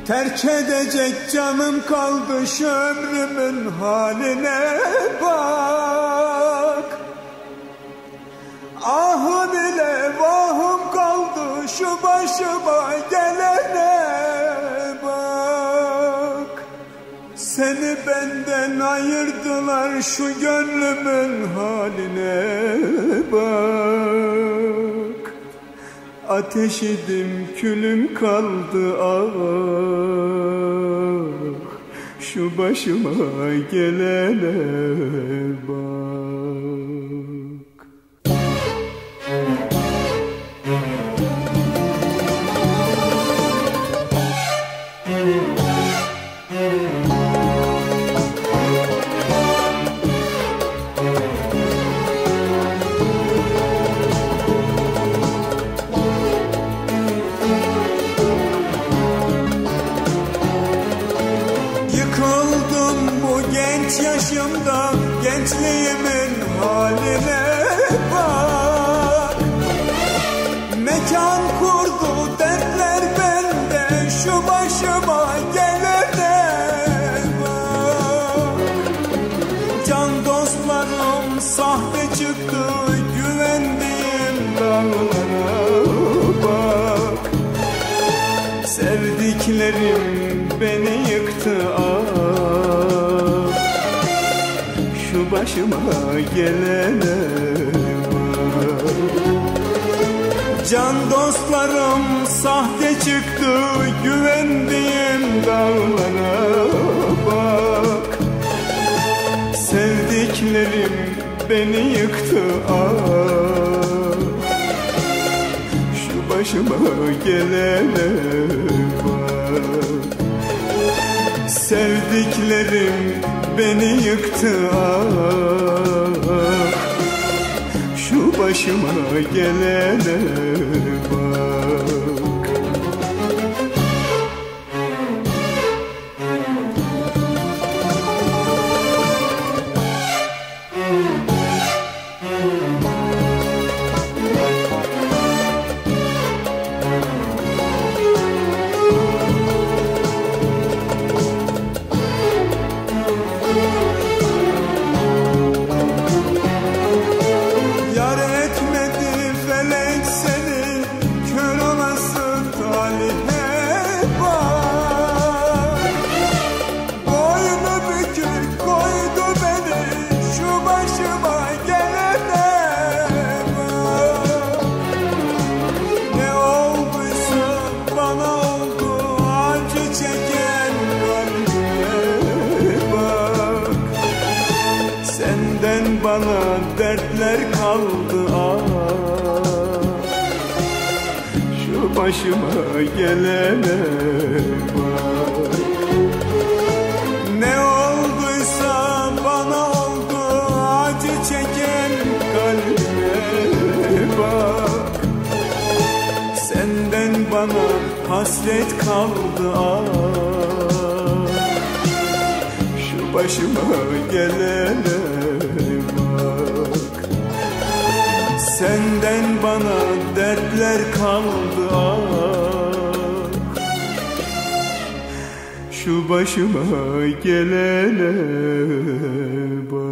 Terk edecek canım kaldı, şu ömrümün haline bak. Ahım ile vahım kaldı, şu başıma gelene bak. Seni benden ayırdılar, şu gönlümün haline bak. Ateş idim külüm kaldı, ah şu başıma gelene bak. Yaşımda gençliğimin haline bak. Mekan kurdu dertler bende, şu başıma gelene bak. Can dostlarım sahte çıktı, güvendiğim dağlara bak. Sevdiklerim beni yıktı, şu başıma gelene bak. Can dostlarım sahte çıktı, güvendiğim dağlara bak. Sevdiklerim beni yıktı, şu başıma gelene bak. Sevdiklerim beni yıktı, şu başıma gelene bak. Bana dertler kaldı, şu başıma gelene bak. Ne olduysa bana oldu, acı çeken kalbime bak. Senden bana hasret kaldı, şu başıma gelene bak. Senden bana dertler kaldı, şu başıma gelene bak.